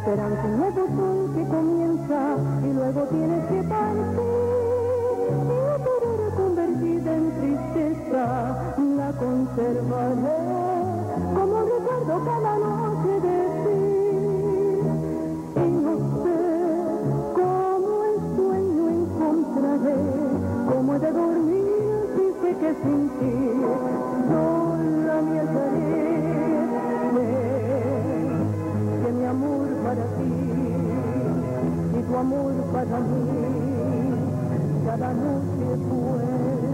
serán un nuevo sol que comienza y luego tienes que partir. Y poder convertida en tristeza la conservaré como recuerdo cada noche de ti. Y no sé cómo el sueño encontraré, cómo he de dormir si sé que sin ti sola me hallaré. Que mi amor para ti y tu amor para mí cada noche fue